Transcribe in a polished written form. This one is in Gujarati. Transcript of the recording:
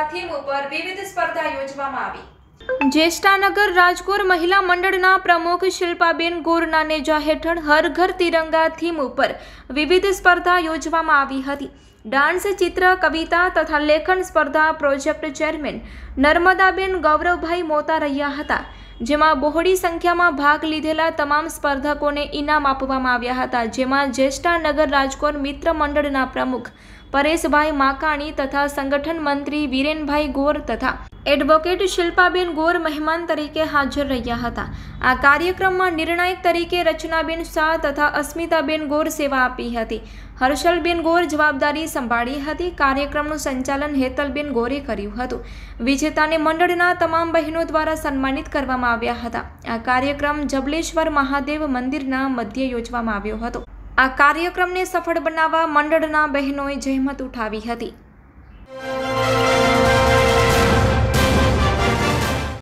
થીમ ઉપર વિવિધ સ્પર્ધા યોજવામાં આવી। જેષ્ટાનગર રાજકોર મહિલા મંડળના પ્રમુખ શિલ્પાબેન ગોરના નેજા હેઠળ હર ઘર તિરંગા થીમ ઉપર વિવિધ સ્પર્ધા યોજવામાં આવી હતી। ડાન્સ, ચિત્ર, કવિતા તથા લેખન સ્પર્ધા પ્રોજેક્ટ ચેરમેન નર્મદાબેન ગૌરવભાઈ મોતારૈયા હતા, જેમાં બહોળી સંખ્યામાં ભાગ લીધેલા તમામ સ્પર્ધકોને ઇનામ આપવામાં આવ્યા હતા, જેમાં જેષ્ટાનગર રાજકોર મિત્ર મંડળના પ્રમુખ પરેશભાઈ માકાણી તથા સંગઠન મંત્રી વિરેનભાઈ ગોર તથા એડવોકેટ શિલ્પાબેન ગોર મહેમાન તરીકે હાજર રહ્યા હતા। આ કાર્યક્રમમાં નિર્ણાયક તરીકે રચનાબેન શાહ તથા અસ્મિતાબેન ગોર સેવા આપી હતી। હર્ષલબેન ગોર જવાબદારી સંભાળી હતી। કાર્યક્રમનું સંચાલન હેતલબેન ગોરે કર્યું હતું। વિજેતાને મંડળના તમામ બહેનો દ્વારા સન્માનિત કરવામાં આવ્યા હતા। આ કાર્યક્રમ જબલેશ્વર મહાદેવ મંદિરના મધ્યે યોજવામાં આવ્યો હતો। આ કાર્યક્રમને સફળ બનાવવા મંડળના બહેનોએ જહેમત ઉઠાવી હતી।